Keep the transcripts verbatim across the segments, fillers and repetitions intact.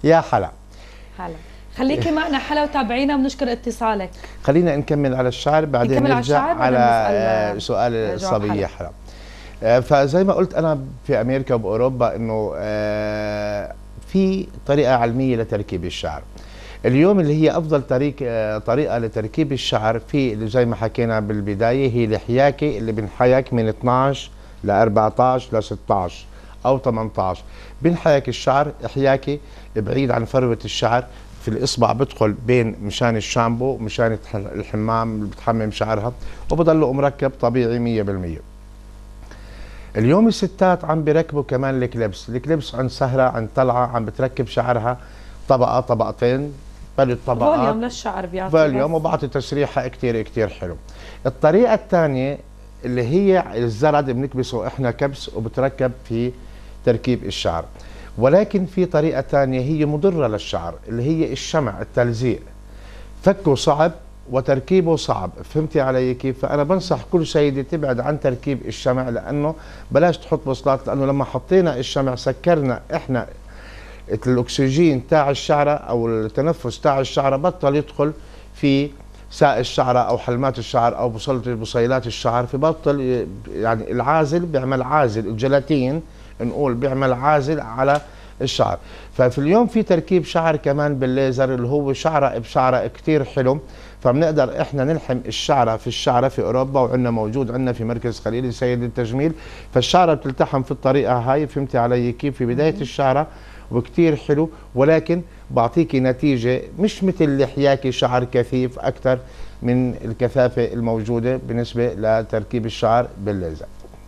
يا حلا. هلا، خليكي معنا حلا وتابعينا وبنشكر اتصالك. خلينا نكمل على الشعر بعدين نرجع على, على سؤال الصبية حلا. فزي ما قلت أنا في أمريكا وبأوروبا إنه في طريقة علمية لتركيب الشعر. اليوم اللي هي أفضل طريقة طريقة لتركيب الشعر في اللي زي ما حكينا بالبداية هي الحياكة اللي بنحيك من اثنعش ل أربعطعش ل ستطعش أو ثمنطعش. بنحيك الشعر حياكة بعيد عن فروة الشعر، في الإصبع بدخل بين مشان الشامبو مشان الحمام اللي بتحمم شعرها، وبضله مركب طبيعي مية بالمية. اليوم الستات عم بيركبوا كمان الكليبس، الكليبس عند سهرة عند طلعة عم بتركب شعرها طبقة طبقتين، بل الطبقات فوليوم للشعر بيعطي فوليوم وبعطي تسريحة كتير كتير حلو. الطريقة الثانية اللي هي الزرد بنكبسه احنا كبس وبتركب في تركيب الشعر، ولكن في طريقة ثانية هي مضرة للشعر اللي هي الشمع التلزيق. فكه صعب وتركيبه صعب، فهمتي علي كيف؟ فأنا بنصح كل سيدة تبعد عن تركيب الشمع، لأنه بلاش تحط بوصلات، لأنه لما حطينا الشمع سكرنا احنا الأكسجين تاع الشعرة أو التنفس تاع الشعرة، بطل يدخل في ساق الشعرة أو حلمات الشعر أو بصيلات الشعر، فبطل يعني العازل بيعمل عازل، الجيلاتين نقول بيعمل عازل على الشعر. ففي اليوم في تركيب شعر كمان بالليزر اللي هو شعرة بشعرة كتير حلو، فبنقدر احنا نلحم الشعرة في الشعرة في اوروبا، وعندنا موجود عندنا في مركز خليل سيد التجميل، فالشعرة بتلتحم في الطريقة هاي، فهمتي علي كيف؟ في بداية الشعرة وكتير حلو، ولكن بعطيكي نتيجة مش مثل اللي حياكي شعر كثيف أكثر من الكثافة الموجودة بالنسبة لتركيب الشعر بالليزر.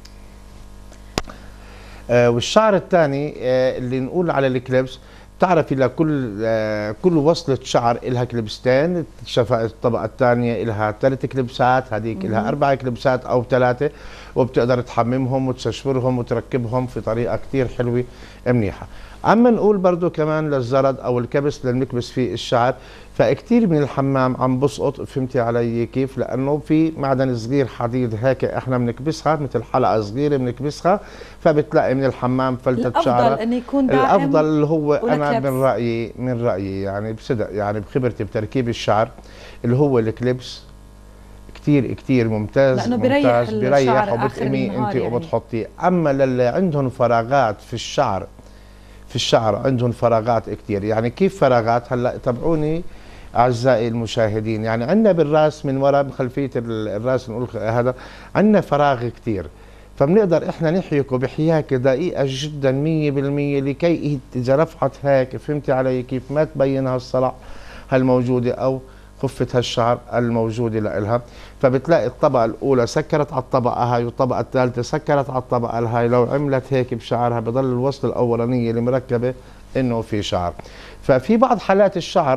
آه والشعر الثاني آه اللي نقول على الكليبس، بتعرفي لكل آه كل وصلة شعر إلها كليبستين، الطبقة الثانية إلها ثلاث كليبسات، هذيك إلها أربع كليبسات أو ثلاثة، وبتقدر تحممهم وتششفرهم وتركبهم في طريقة كتير حلوة منيحة. أما نقول برضو كمان للزرد أو الكبس اللي بنكبس فيه الشعر، فكتير من الحمام عم بسقط، فهمتي علي كيف؟ لأنه في معدن صغير حديد هيك احنا بنكبسها مثل حلقة صغيرة بنكبسها، فبتلاقي من الحمام فلتة شعرة. الأفضل أن يكون دائم. الأفضل اللي هو أنا من رأيي من رأيي يعني بصدق يعني بخبرتي بتركيب الشعر اللي هو الكليبس كتير كتير ممتاز، لأنه ممتاز بيريح بيريح وبتقيميه انت يعني. وبتحطيه. اما للي عندهم فراغات في الشعر في الشعر عندهم فراغات كتير، يعني كيف فراغات؟ هلا تابعوني اعزائي المشاهدين، يعني عندنا بالراس من وراء بخلفيه الراس نقول هذا عندنا فراغ كتير، فبنقدر احنا نحيكه بحياكه دقيقه جدا مية بالمية لكي اذا رفعت هيك، فهمتي علي كيف؟ ما تبين هالصلع هالموجوده او خفة هالشعر الموجودة لإلها، فبتلاقي الطبقة الأولى سكرت على الطبقة هاي، والطبقة الثالثة سكرت على الطبقة الهاي، لو عملت هيك بشعرها بضل الوصل الأولانية اللي مركبة إنه في شعر. ففي بعض حالات الشعر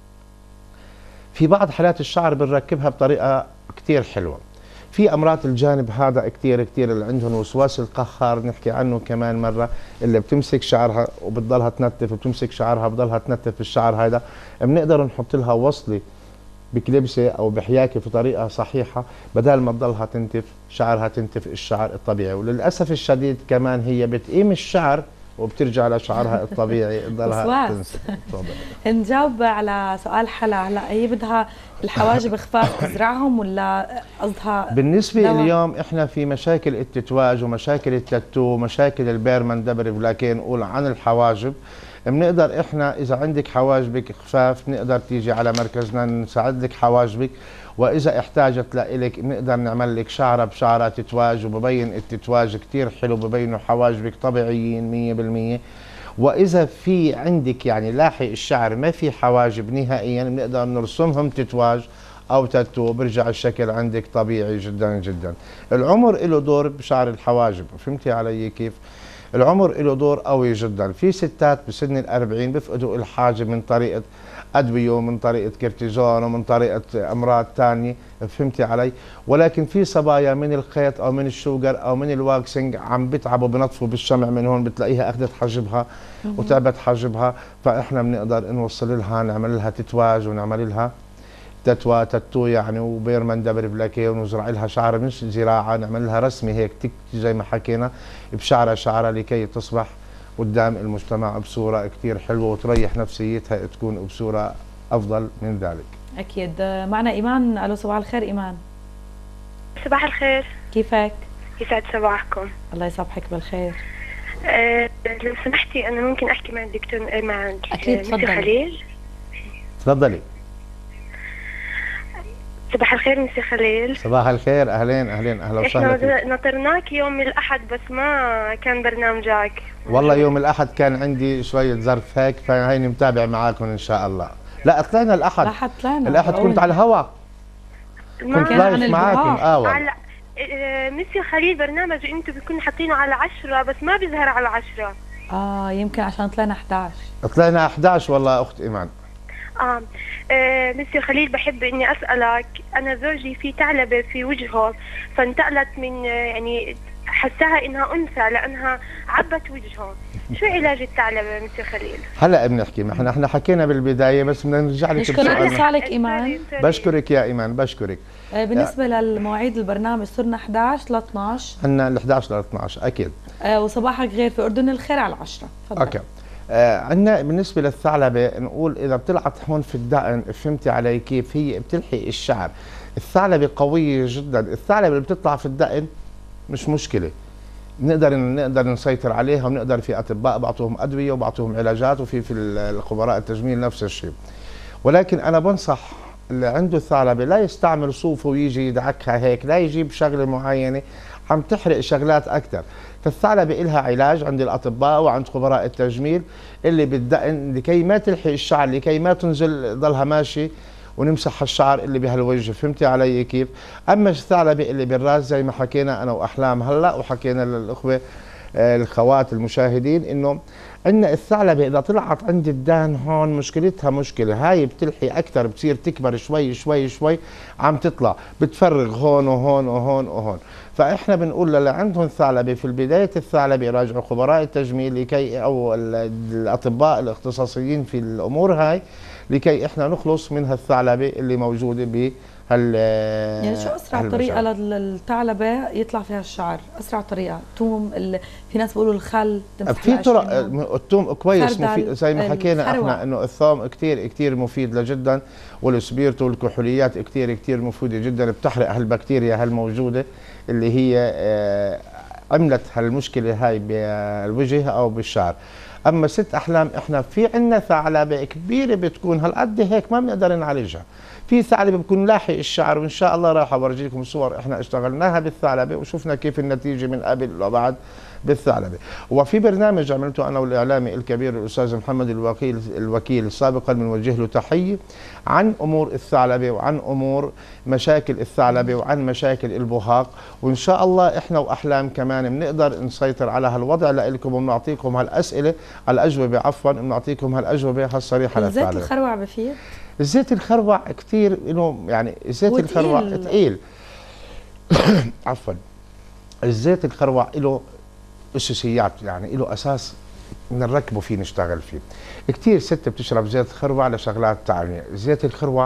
في بعض حالات الشعر بنركبها بطريقة كتير حلوة. في أمراض الجانب هذا كتير كتير اللي عندهم وسواس القهار، نحكي عنه كمان مرة، اللي بتمسك شعرها وبتضلها تنتف، وبتمسك شعرها بضلها تنتف الشعر هذا، بنقدر نحط لها وصلة بكلبسه او بحياكه في طريقه صحيحه، بدل ما تضلها تنتف شعرها تنتف الشعر الطبيعي. وللاسف الشديد كمان هي بتقيم الشعر وبترجع لشعرها الطبيعي تضلها تنتف. نجاوب على سؤال حلا، هلا هي بدها الحواجب خفاف تزرعهم ولا قصدها؟ بالنسبه دوا. اليوم احنا في مشاكل التتواج ومشاكل التاتو ومشاكل البيرمان دبر، لكن نقول عن الحواجب بنقدر احنا اذا عندك حواجبك خفاف نقدر تيجي على مركزنا نساعد لك حواجبك، واذا احتاجت لك بنقدر نعمل لك شعره بشعره تتواج، وببين التتواج كثير حلو، ببينوا حواجبك طبيعيين مية بالمية. واذا في عندك يعني لاحق الشعر ما في حواجب نهائيا بنقدر نرسمهم تتواج او تاتو، برجع الشكل عندك طبيعي جدا جدا. العمر له دور بشعر الحواجب، فهمتي علي كيف؟ العمر له دور قوي جدا. في ستات بسن الأربعين بيفقدوا الحاجب من طريقة أدوية ومن طريقة كورتيزون ومن طريقة أمراض ثانية، فهمتي علي؟ ولكن في صبايا من الخيط أو من الشوجر أو من الواكسنج عم بتعبوا بنطفوا بالشمع من هون، بتلاقيها أخذت حاجبها وتعبت حاجبها، فإحنا بنقدر نوصل لها نعمل لها تتواج ونعمل لها تتوا تاتو يعني وبيرمان دبر بلاكيه، ونزرع لها شعر مش زراعه، نعمل لها رسمه هيك تك زي ما حكينا بشعره شعره لكي تصبح قدام المجتمع بصورة كثير حلوة وتريح نفسيتها تكون بصورة أفضل من ذلك. أكيد. معنا إيمان. ألو صباح الخير إيمان. صباح الخير. كيفك؟ يسعد صباحكم. الله يصبحك بالخير. أه لو سمحتي أنا ممكن أحكي مع الدكتور مع أكيد تفضلي. خليل؟ تفضلي. صباح الخير مسي خليل. صباح الخير. أهلين أهلين أهلا وسهلا فيك. احنا نطرناك يوم الأحد بس ما كان برنامجك. والله يوم الأحد كان عندي شوية ظرف هيك فهيني متابع معاكم إن شاء الله. لا طلعنا الأحد. الأحد طلعنا. الأحد كنت على الهواء. كنت لايف معاكم. اه على مسي خليل برنامج انتم بيكونوا حاطينه على عشرة بس ما بيظهر على عشرة. اه يمكن عشان طلعنا أحد عشر. طلعنا أحد عشر والله أخت إيمان. آه. اه مسي خليل بحب اني اسالك، انا زوجي في ثعلبه في وجهه فانتقلت من يعني حساها انها انثى لانها عبت وجهه، شو علاج الثعلبه مسي خليل؟ هلا بنحكي، ما احنا احنا حكينا بالبدايه بس بدنا نرجع لك بسؤال. لسالك ايمان. بشكرك يا ايمان بشكرك. بالنسبه للمواعيد البرنامج صرنا أحد عشر ل اثنعش. عندنا ال أحد عشر ل اثنعش اكيد. آه وصباحك غير في اردن الخير على عشرة. تفضل. اوكي. آه عندنا بالنسبه للثعلبه نقول اذا بتلعت هون في الدقن، فهمتي علي كيف؟ هي بتلحق الشعر. الثعلبه قويه جدا، الثعلبه اللي بتطلع في الدقن مش مشكله، نقدر نقدر نسيطر عليها، ونقدر في اطباء بعطوهم ادويه وبعطوهم علاجات، وفي في الخبراء التجميل نفس الشيء. ولكن انا بنصح اللي عنده ثعلبه لا يستعمل صوفه ويجي يدعكها هيك، لا يجيب شغله معينه عم تحرق شغلات اكثر. فالثعلبه لها علاج عند الاطباء وعند خبراء التجميل اللي بالدقن لكي ما تلحق الشعر، لكي ما تنزل ضلها ماشي ونمسح الشعر اللي بهالوجه، فهمتي علي كيف؟ اما الثعلبه اللي بالراس زي ما حكينا انا واحلام هلا، وحكينا للاخوه الخوات المشاهدين انه عندنا الثعلبه اذا طلعت عند الدهن هون مشكلتها مشكله، هاي بتلحي اكثر، بتصير تكبر شوي شوي شوي، عم تطلع بتفرغ هون وهون وهون وهون. فاحنا بنقول للي عندهم ثعلبه في بدايه الثعلبه يراجعوا خبراء التجميل لكي او الاطباء الاختصاصيين في الامور هاي، لكي احنا نخلص من هالثعلبه اللي موجوده ب هال يعني شو اسرع طريقه للثعلبه يطلع فيها الشعر؟ اسرع طريقه توم ال... في ناس بيقولوا الخل، في طرق. الثوم كويس مفيد زي ما حكينا احنا انه الثوم كثير كثير مفيد جدا، والسبيرتو والكحوليات كثير كثير مفيده جدا، بتحرق هالبكتيريا هالموجوده اللي هي عملت هالمشكله هاي بالوجه او بالشعر. اما ست احلام احنا في عندنا ثعلبه كبيره بتكون هالقد هيك ما بنقدر نعالجها، في ثعلبه بكون لاحق الشعر، وان شاء الله راح اورجيكم صور احنا اشتغلناها بالثعلبه وشفنا كيف النتيجه من قبل وبعد بالثعلبه. وفي برنامج عملته انا والاعلامي الكبير الاستاذ محمد الوكيل الوكيل سابقا بنوجه له تحيه عن امور الثعلبه وعن امور مشاكل الثعلبه وعن مشاكل البهاق، وان شاء الله احنا واحلام كمان بنقدر نسيطر على هالوضع لكم، وبنعطيكم هالاسئله الاجوبه عفوا بنعطيكم هالاجوبه هالصريحه للثعلبه. زيت الخروع بفيد؟ الزيت الخروع كثير له يعني زيت الخروع ثقيل عفوا. الزيت الخروع له اساسيات، يعني له اساس نركبه فيه نشتغل فيه. كثير ست بتشرب زيت خروع لشغلات ثانيه، زيت الخروع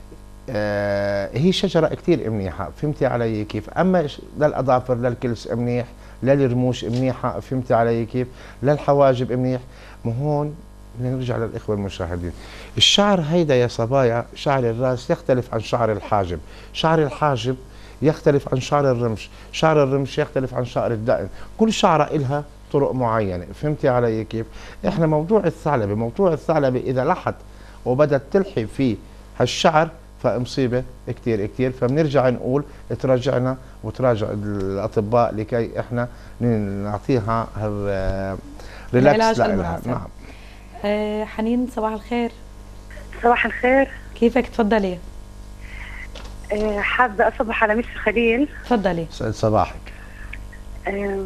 آه هي شجره كثير منيحه، فهمتي علي كيف؟ اما للاظافر للكلس منيح، للرموش منيحه، فهمتي علي كيف؟ للحواجب منيح. مو هون بدنا نرجع للاخوه المشاهدين، الشعر هيدا يا صبايا شعر الراس يختلف عن شعر الحاجب، شعر الحاجب يختلف عن شعر الرمش، شعر الرمش يختلف عن شعر الدقن، كل شعره إلها طرق معينه، فهمتي علي كيف؟ احنا موضوع الثعلبه، موضوع الثعلبه اذا لحت وبدت تلحي فيه هالشعر فمصيبه كثير كثير، فبنرجع نقول تراجعنا وتراجع الاطباء لكي احنا نعطيها ريلاكس لها. نعم. أه حنين صباح الخير. صباح الخير. كيفك؟ تفضلي. أه حابة أصبح على مس خليل. تفضلي. سعد صباحك. أه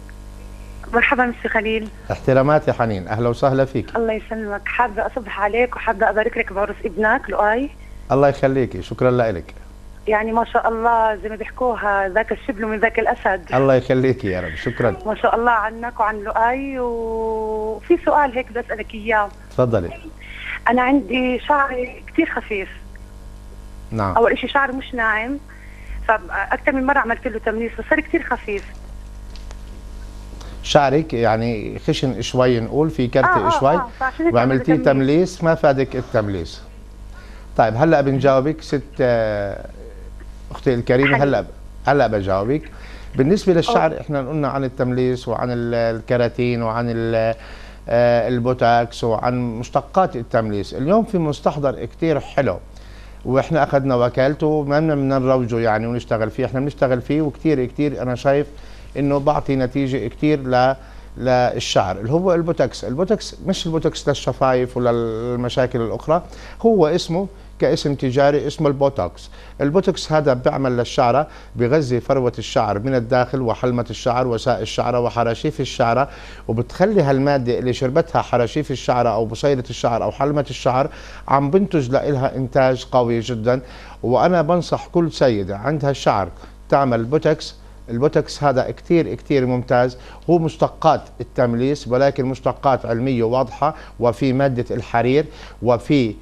مرحبا مس خليل. احتراماتي حنين، أهلا وسهلا فيك. الله يسلمك، حابة أصبح عليك وحابة أبارك لك بعرس ابنك لؤي. الله يخليكي، شكرا لك. يعني ما شاء الله زي ما بيحكوها ذاك الشبل من ذاك الأسد. الله يخليكي يا رب، شكرا. ما شاء الله عنك وعن لؤي. وفي سؤال هيك بدي أسألك إياه. تفضلي. أنا عندي شعري كثير خفيف. نعم. أول شيء شعري مش ناعم، فأكثر من مرة عملت له تمنيس بس صار كثير خفيف. شعرك يعني خشن شوي، نقول في كرت آه شوي آه آه وعملتيه تمليس، ما فادك التمليس. طيب هلا بنجاوبك ست اختي الكريمه. هلا هلا بجاوبك. بالنسبه للشعر أوه. احنا قلنا عن التمليس وعن الكراتين وعن البوتاكس وعن مشتقات التمليس. اليوم في مستحضر كثير حلو واحنا اخذنا وكالته وما بدنا نروجه يعني ونشتغل فيه، احنا بنشتغل فيه وكثير كثير انا شايف انه بعطي نتيجه كثير ل للشعر، اللي هو البوتوكس. البوتوكس مش البوتوكس للشفايف ولا المشاكل الاخرى، هو اسمه كاسم تجاري اسمه البوتوكس. البوتوكس هذا بيعمل للشعره، بغذي فروه الشعر من الداخل وحلمه الشعر وسائل الشعره وحراشيف الشعره، وبتخلي هالماده اللي شربتها حراشيف الشعره او بصيله الشعر او حلمه الشعر عم بنتج لها انتاج قوي جدا. وانا بنصح كل سيده عندها الشعر تعمل بوتوكس. البوتوكس هذا كثير كثير ممتاز، هو مشتقات التمليس ولكن مشتقات علميه واضحه، وفي ماده الحرير وفي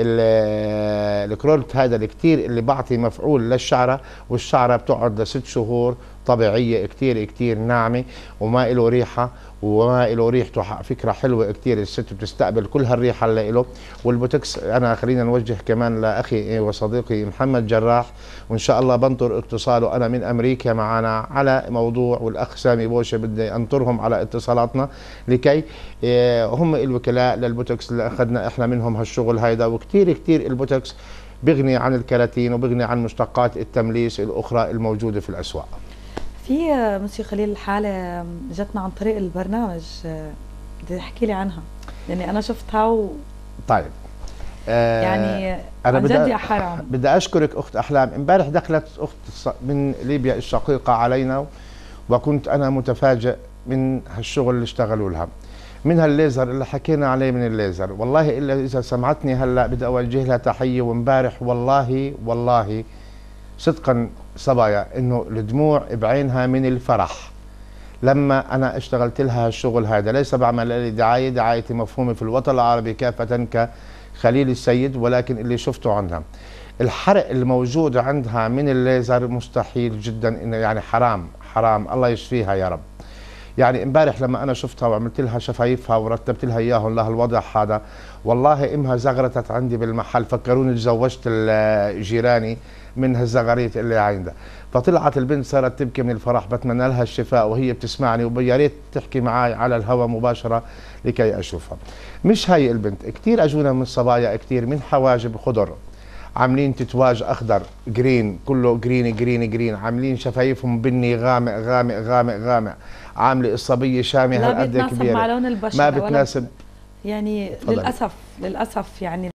الكرولت هذا الكثير اللي بعطي مفعول للشعره، والشعره بتقعد لست شهور طبيعيه كثير كثير ناعمه وما له ريحه، وما له ريحته فكره حلوه كثير، الست بتستقبل كل هالريحه اللي له. والبوتوكس انا خلينا نوجه كمان لاخي وصديقي محمد جراح، وان شاء الله بنطر اتصاله انا من امريكا معنا على موضوع، والاخ سامي بوشه بدي انطرهم على اتصالاتنا لكي هم الوكلاء للبوتوكس اللي اخذنا احنا منهم هالشغل هيدا. وكثير كثير البوتوكس بيغني عن الكراتين وبيغني عن مشتقات التمليس الاخرى الموجوده في الاسواق. في مسيو خليل الحالة جتنا عن طريق البرنامج، بدي تحكي لي عنها لاني انا شفتها و طيب آه يعني انا بدي بدي حرام بدي اشكرك اخت احلام. امبارح دخلت اخت من ليبيا الشقيقه علينا، وكنت انا متفاجئ من هالشغل اللي اشتغلوا لها، من هالليزر اللي حكينا عليه من الليزر. والله الا اذا سمعتني هلا بدي اوجه لها تحيه. وامبارح والله والله صدقا صبايا انه الدموع بعينها من الفرح لما انا اشتغلت لها الشغل هذا. ليس بعمل لي دعايه، دعايتي مفهومه في الوطن العربي كافه كخليل السيد، ولكن اللي شفته عندها الحرق الموجود عندها من الليزر مستحيل جدا، انه يعني حرام حرام، الله يشفيها يا رب. يعني امبارح لما انا شفتها وعملت لها شفايفها ورتبت لها اياهم لهالوضع هذا، والله امها زغرتت عندي بالمحل، فكروني تزوجت جيراني من هالزغاريت اللي عندها. فطلعت البنت صارت تبكي من الفرح، بتمنى لها الشفاء وهي بتسمعني، ويا ريت تحكي معي على الهواء مباشره لكي اشوفها. مش هاي البنت، كثير اجونا من الصبايا كثير من حواجب خضر، عاملين تتواج اخضر جرين، كله جرين جرين جرين، عاملين شفايفهم بني غامق غامق غامق غامق، عامله الصبيه شامه هالقد كبيره، مع لون البشره ما بتناسب يعني. للاسف للاسف يعني